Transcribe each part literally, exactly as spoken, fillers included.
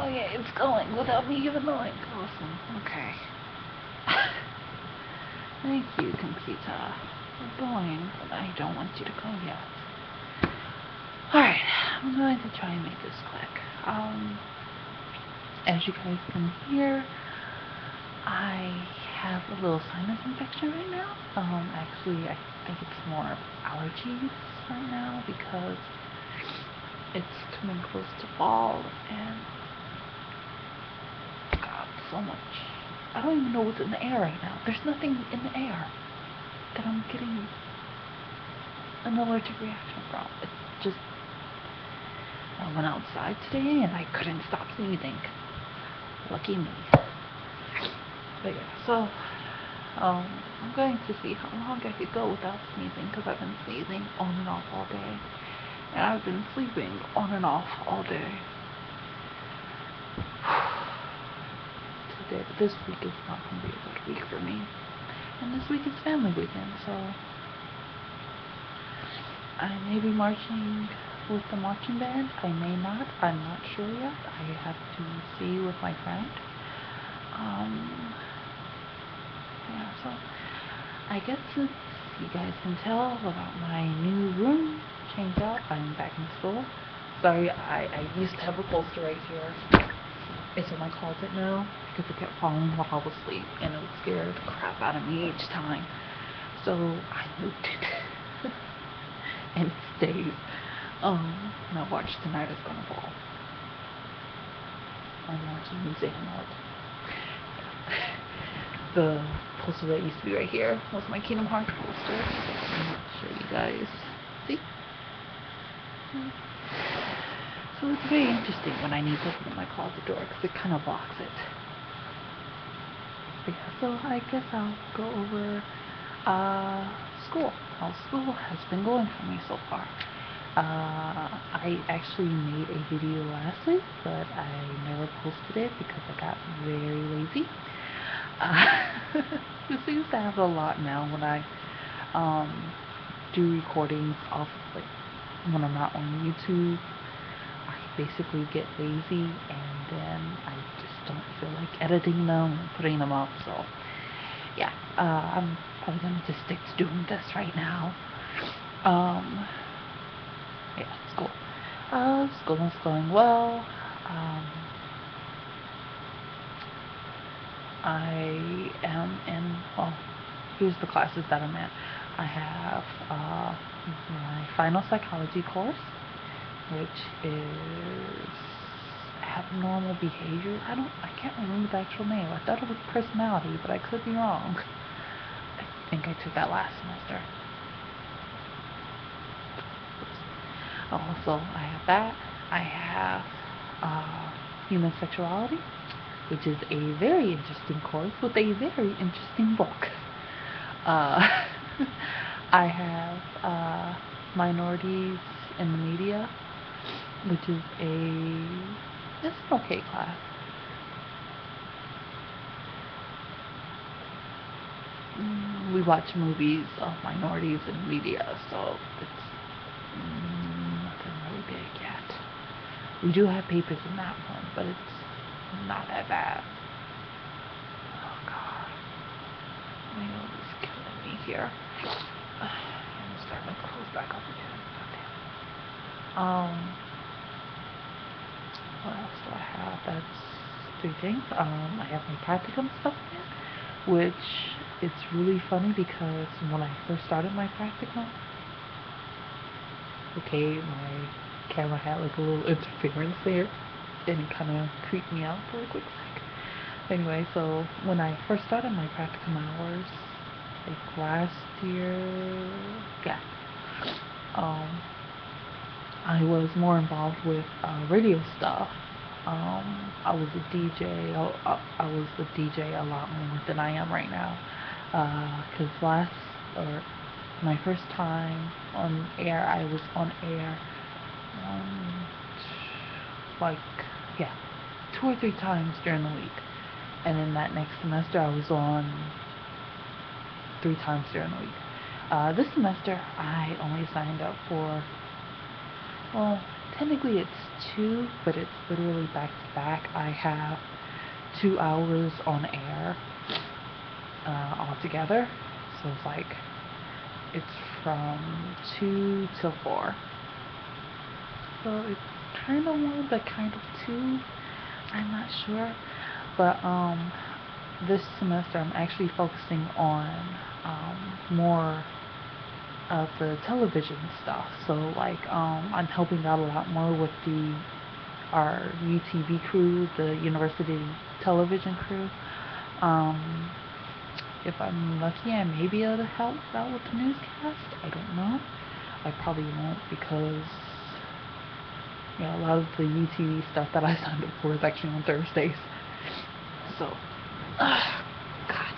yeah, it's going without me even knowing. Awesome. Okay. Thank you, computer. We're going, but I don't want you to go yet. Alright, I'm going to try and make this quick. Um, as you guys can hear, I have a little sinus infection right now. Um, actually, I think it's more allergies right now because it's coming close to fall and God, so much. I don't even know what's in the air right now. There's nothing in the air that I'm getting an allergic reaction from. It's just, I went outside today and I couldn't stop sneezing. Lucky me. But yeah, so um, I'm going to see how long I could go without sneezing because I've been sneezing on and off all day. And I've been sleeping on and off all day. Today, this week is not going to be a good week for me. And this week is family weekend, so I may be marching with the marching band. I may not. I'm not sure yet. I have to see with my friend. Um, yeah, so I guess since you guys can tell about my new room change out, I'm back in school. Sorry, I, I used to have a poster right here. It's in my closet now because it kept falling while I was asleep and it would scare the crap out of me each time. So I moved it and it stays. Um, now watch, tonight it's gonna fall. I'm watching Museum Art. The poster that used to be right here was my Kingdom Hearts poster. I'll show you guys. See? So it's very interesting when I need to open my closet door because it kind of blocks it. But yeah, so I guess I'll go over uh, school. How school has been going for me so far. Uh, I actually made a video last week, but I never posted it because I got very lazy. Uh, it seems to happen a lot now when I um, do recordings off, like when I'm not on YouTube. I basically get lazy and then I just don't feel like editing them and putting them up. So yeah, uh, I'm probably gonna just stick to doing this right now. Um, yeah, school. Uh, school is going well. Um, I am in, well, here's the classes that I'm in. I have uh, my final psychology course, which is abnormal behavior. I don't, I can't remember the actual name. I thought it was personality, but I could be wrong. I think I took that last semester. Also, I have that. I have uh, human sexuality, which is a very interesting course with a very interesting book. Uh, I have uh, minorities in the media, which is a, it's an okay class. Mm, we watch movies of minorities in media, so it's mm, nothing really big yet. We do have papers in that one, but it's not that bad. Oh god, my nose is killing me here. I'm starting to close back up again. God Um, what else do I have? That's three things. Um, I have my practicum stuff in, which it's really funny because when I first started my practicum, okay, my camera had like a little interference there, and it kind of creeped me out for a quick sec. Anyway, so when I first started my practicum hours, like last year, yeah, um, I was more involved with uh, radio stuff. Um, I was a D J. I, I, I was a D J a lot more than I am right now. Because uh, last, or my first time on air, I was on air, um, like, yeah, two or three times during the week. And then that next semester, I was on three times during the week. Uh, this semester, I only signed up for, well, technically it's two, but it's literally back to back. I have two hours on air uh, altogether, so it's like it's from two till four. So it's kind of one, but kind of two. I'm not sure, but um, this semester I'm actually focusing on um, more of the television stuff. So like um, I'm helping out a lot more with the our U T V crew, the university television crew. Um, if I'm lucky, I may be able to help out with the newscast. I don't know. I probably won't because you know a lot of the U T V stuff that I signed up for is actually on Thursdays. So, uh, God.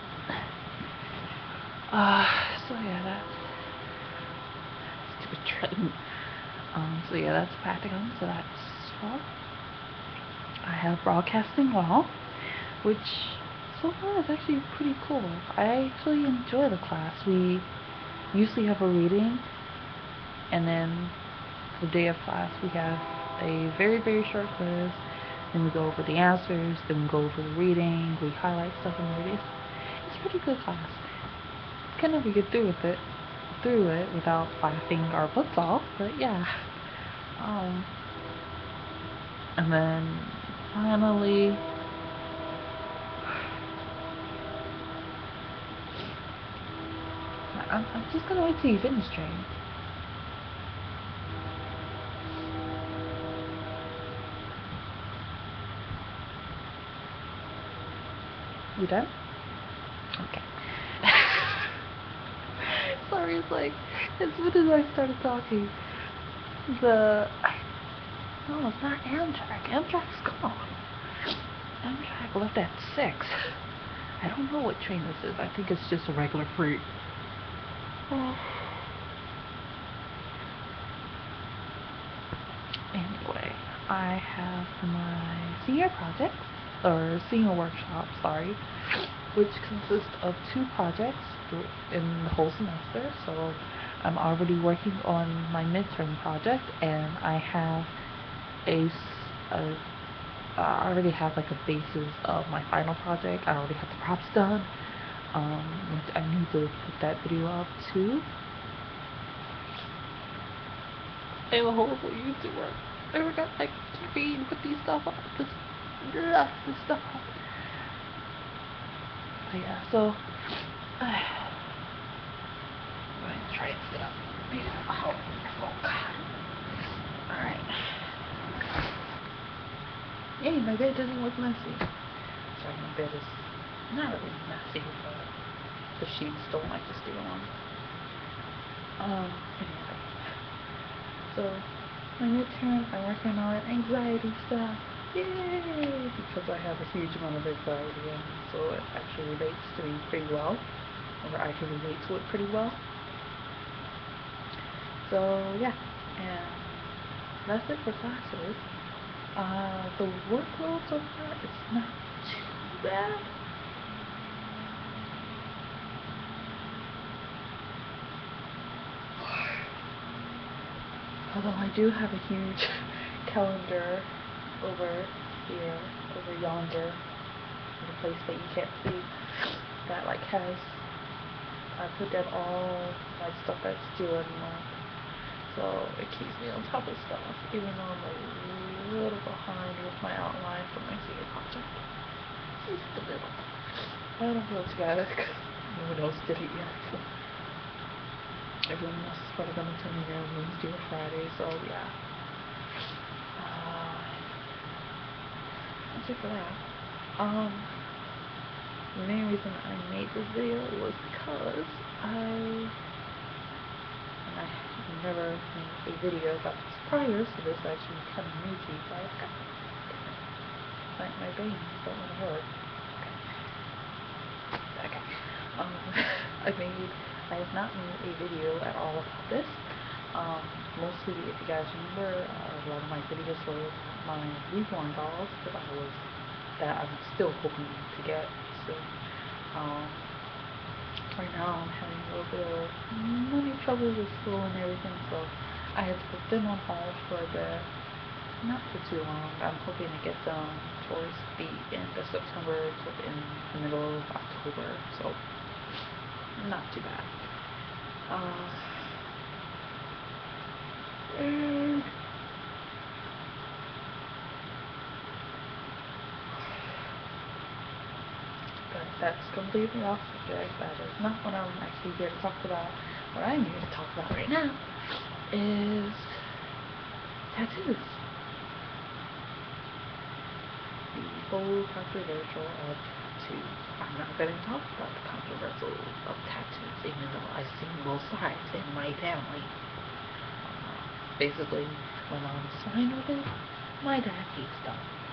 Uh, so yeah, that's stupid trend. Um, so yeah, that's practicum. So that's all. I have broadcasting law, which so far is actually pretty cool. I actually enjoy the class. We usually have a reading, and then the day of class we have a very very short quiz. Then we go over the answers. Then we go over the reading. We highlight stuff in the reading. It's a pretty good class. Can never get through with it, through it without laughing our butts off. But yeah. Um, and then finally, I'm, I'm just gonna wait till you finish training. You done? Okay. Sorry, it's like as soon as I started talking, the no, it's not Amtrak. Amtrak's gone. Amtrak left at six. I don't know what train this is. I think it's just a regular freight. Oh. Anyway, I have my senior project, or senior workshop, sorry, which consists of two projects in the whole semester. So I'm already working on my midterm project, and I have a, a I already have like a basis of my final project. I already have the props done. Um, I need to put that video up too. I'm a horrible YouTuber. I forgot like campaign, put these stuff up, this, ugh, this stuff up. But yeah, so uh, I'm going to try and sit up. Oh, oh God. Alright. Hey, my bed doesn't look messy. Sorry, my bed is not really messy, but the sheets don't like to stay on. Um, anyway. So, my midterm, I'm working on anxiety stuff. Yay! Because I have a huge amount of anxiety, and so it actually relates to me pretty well. Or I can relate to it pretty well. So, yeah. And that's it for classes. Uh, the workload so far, it's not too bad. Although I do have a huge calendar over here, over yonder, in a place that you can't see, that like has, I put down all my stuff that's due in the month. So it keeps me on top of stuff, even though I'm a little behind with my outline for my senior project. Just a little. I don't feel too bad because no one else did it yet. So. Everyone else is probably gonna turn in their Wednesday or Friday, so yeah. Uh, that's it for that. Um, the main reason I made this video was because I, and I have never made a video about this prior, so this is actually kind of new to you guys. Like my veins don't want to work. Okay. Okay. Um, I made. I have not made a video at all about this. Um, mostly, if you guys remember, uh, a lot of my videos were my reborn dolls that I was, that I'm still hoping to get soon. Um, right now I'm having a little bit of money trouble with school and everything, so I had put them on hold for a bit, not for too long. I'm hoping to get them towards the end of September to in the middle of October, so not too bad. Uh, and but that's completely off subject. That is not what I'm actually here to talk about. What I'm here to talk about right now is tattoos. The whole controversial of tattoos. I'm not going to talk about the controversial of tattoos, even though I've seen both sides in my family. Uh, basically, my mom's fine with it. My dad hates them.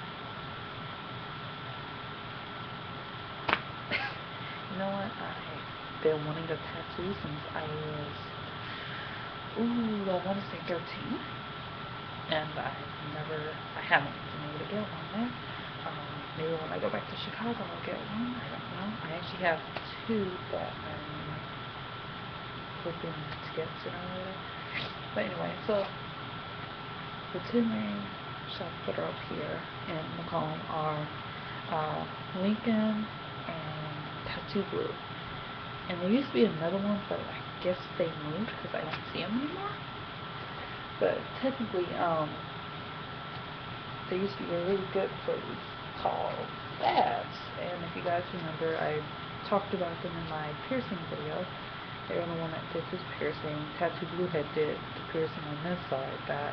You know what? I've been wanting a tattoo since I was, ooh, I want to say thirteen. And I've never, I haven't been able to get one there. Um, maybe when I go back to Chicago I'll get one. I don't know. I actually have two that I'm hoping to get sooner or later. But anyway, so the two main shops that are up here in Macomb are uh, Lincoln and Tattoo Blue. And there used to be another one, but I guess they moved because I don't see them anymore. But technically, um, there used to be a really good place called Labs. And if you guys remember, I talked about them in my piercing video. They were the one that did his piercing. Tattoo Blue had did the piercing on this side that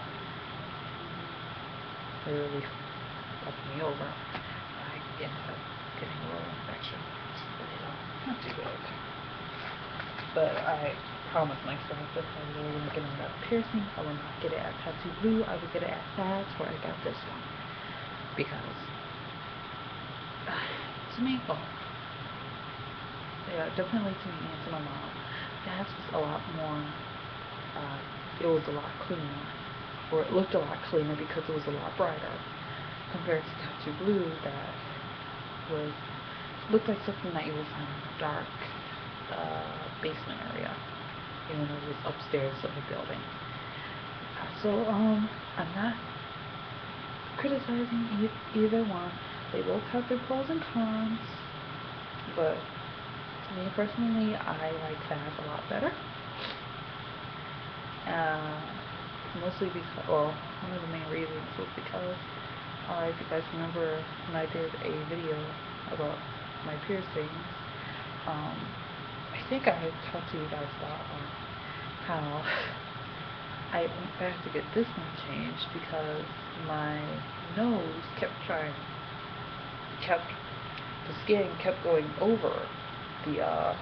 really fucked me over. I ended up getting a little infection. Little, not too big. But I promised myself if I really want to get another piercing, I will not get it at Tattoo Blue. I will get it at Labs where I got this one. Because, uh, to me, well, yeah, definitely to me and to my mom, Labs was a lot more, uh, it was a lot cleaner. Or it looked a lot cleaner because it was a lot brighter. Compared to Tattoo Blue that was, looked like something that you would find in a dark uh, basement area, even though it was upstairs of the building. So, um, I'm not criticizing e either one. They both have their pros and cons, but me personally, I like Fab a lot better. Uh, mostly because, well, one of the main reasons was because, uh, if you guys remember when I did a video about my piercings, um, I think I had talked to you guys about um, how I went back to get this one changed because my nose kept trying, kept, the skin kept going over the, uh,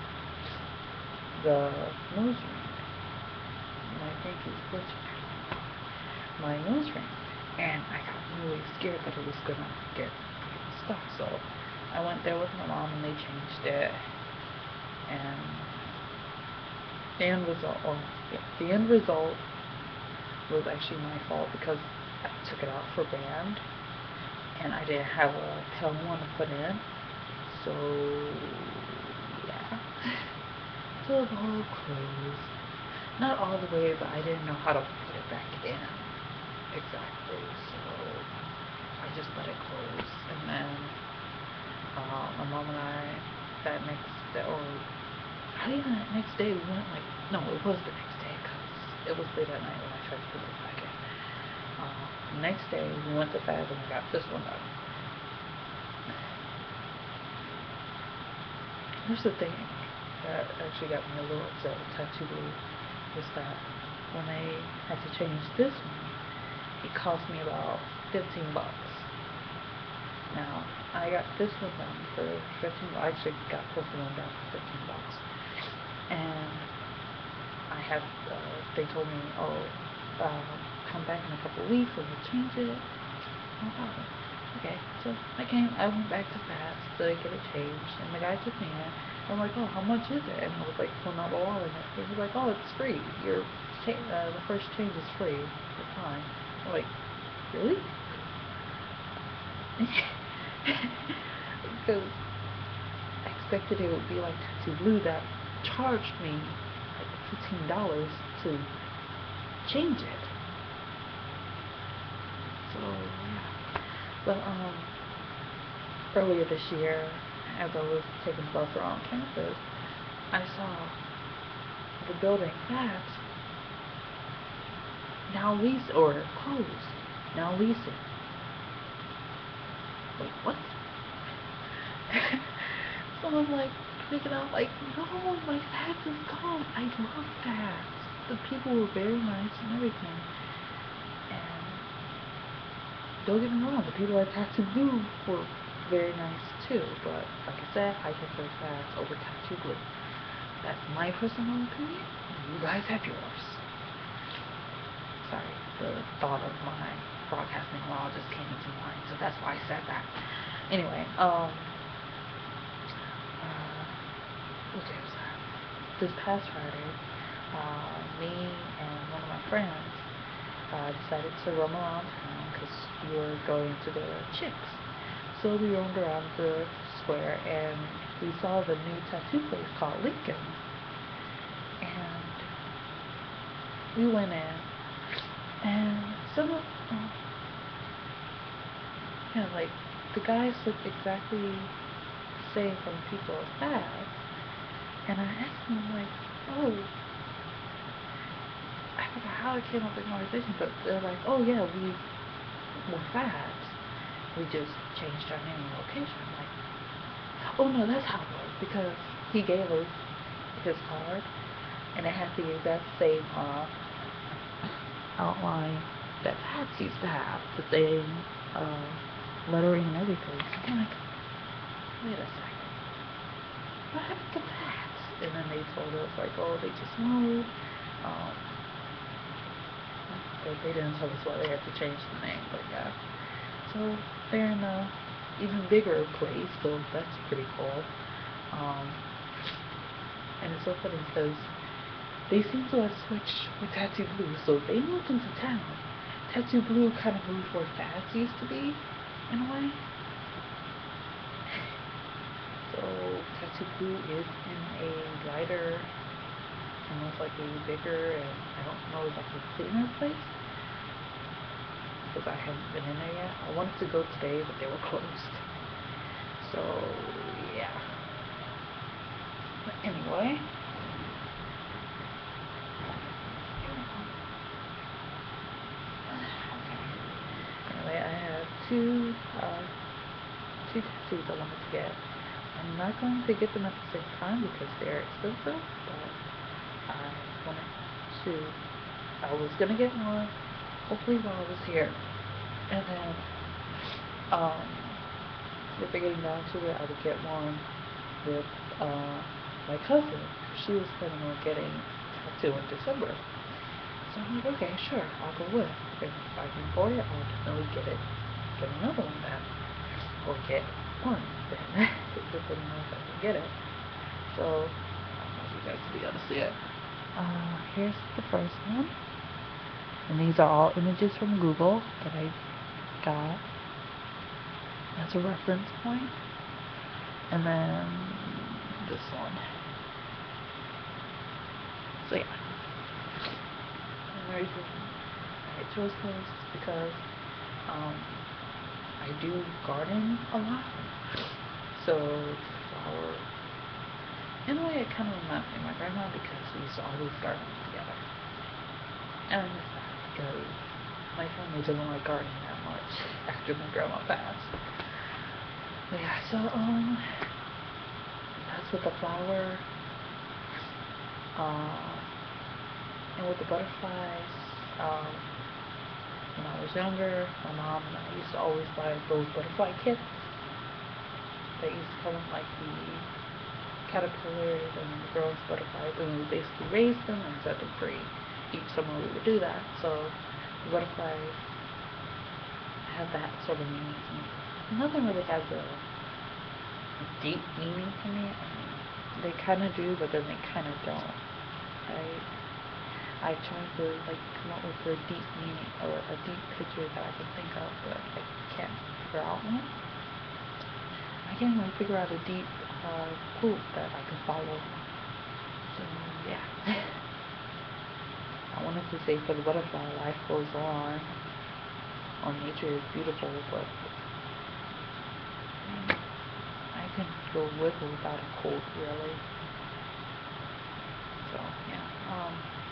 the nose ring. My pinky's glitching. My nose ring. And I got really scared that it was gonna get stuck, so I went there with my mom and they changed it. And the end result, oh, yeah, the end result was actually my fault because I took it out for band and I didn't have a tail one to put in, so yeah, so the hole closed, not all the way, but I didn't know how to put it back in exactly, so I just let it close. And then uh, my mom and I that next day, or not even that next day, we went like, no, it was the next day because it was late at night when I tried to put this back in. Uh, the next day, we went to Fab and I got this one done. Here's the thing that actually got me a little upset with Tattoo Blue was that when they had to change this one, it cost me about fifteen bucks. Now, I got this one done for fifteen bucks. I actually got both of them done for fifteen bucks. And I had, uh, they told me, oh, uh, come back in a couple of weeks and we'll change it. No problem. Okay, so I came, I went back to Fast to get it changed, and the guy took me in. I'm like, oh, how much is it? And I was like, pulling out the wallet, and he was like, oh, it's free. Your, uh, the first change is free. You're fine. I'm like, really? Because I expected it would be like Tattoo Blue that charged me like fifteen dollars to change it. So yeah. But um, earlier this year, as I was taking the bus around campus, I saw the building that now leased or closed, now leasing. Wait, what? So I'm like freaking out, like, no, my Fats is gone. I love Fats. The people were very nice and everything. And don't get me wrong, the people at Tattoo Blue were very nice too. But like I said, I prefer Fats over Tattoo Blue. That's my personal opinion. You guys have yours. Sorry, the thought of my broadcasting law just came into mind, so that's why I said that. Anyway, um, uh, what day was that? This past Friday, uh, me and one of my friends uh, decided to roam around town because we were going to the Chicks. So we roamed around the square and we saw the new tattoo place called Lincoln. And we went in, and some of, uh, yeah, like, the guys looked exactly the same from people of Fads. And I asked them, like, oh, I forgot how it came up in conversation, but they're like, oh yeah, we were Fads. We just changed our name and location. I'm like, oh no, that's how it was, because he gave us his card, and it had the exact same uh, outline that Pats used to have, the same uh, lettering and everything. I'm like, wait a second, what happened to Pats? And then they told us, like, oh, they just moved. Um, but they didn't tell us why they had to change the name, but yeah. So they're in a even bigger place, so that's pretty cool. Um, and it's so funny because they seem to have switched with Tattoo Blue, so they moved into town. Tattoo Blue kind of moved where Fats used to be, in a way. So Tattoo Blue is in a wider, almost like a bigger, and I don't know, like a cleaner place. Because I haven't been in there yet. I wanted to go today, but they were closed. So yeah. But anyway. Anyway, I have two, uh, two tattoos I wanted to get. I'm not going to get them at the same time because they're expensive, but I wanted to, I was going to get one, hopefully while I was here. And then, um, if we're getting down to it, I would get one with, uh, my cousin. She was planning on getting a tattoo in December. So I'm like, okay, sure, I'll go with. If I can afford it, I'll definitely get it. Get another one then. Or get one then. Depending on if I can get it. So, I don't know if you guys will be able to see it. Uh, here's the first one. And these are all images from Google that I got as a reference point. And then this one. So yeah. And the reason I chose those because um, I do garden a lot. So flower, in a way, it kind of reminds me of my grandma because we used to always garden together. And I miss that because my family doesn't like gardening that much after my grandma passed. But yeah, so um, that's with the flower. Uh, and with the butterflies, um, when I was younger, my mom and I used to always buy those butterfly kits. They used to come with like the caterpillars and the girls' butterflies, and we basically raised them and set them free. Each summer we would do that. So the butterflies have that sort of meaning to me. Nothing really has a, a deep meaning to me. I mean, they kind of do, but then they kind of don't. Right? I try to like come up with a deep meaning or a deep picture that I can think of, but I can't figure out one. I can't even figure out a deep uh, quote that I can follow. So yeah. I wanted to say for the butterfly, life goes on, or nature is beautiful, but I can go with or without a cold, really. So, yeah, um,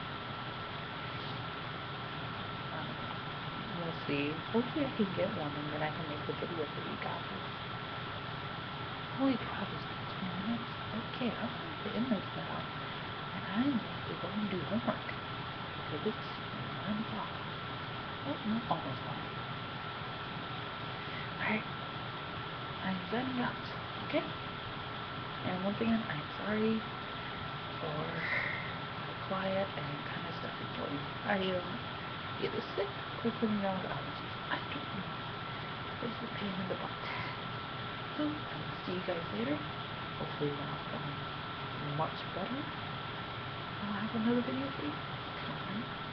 um, we'll see. Hopefully I can get one, and then I can make a video for you guys. Holy crap, it's been two minutes. Okay, I'm going to end this now, and I'm going to go and do homework, because it's nine o'clock. Oh, no, almost nine. Alright, I'm signing out, okay? And once again, I'm sorry for my quiet and kind of stuffy voice. I am um, either sick or something else allergies. I don't know. It's a pain in the butt. So, I will see you guys later. Hopefully when I'm feeling much better, I'll have another video for you. Till then,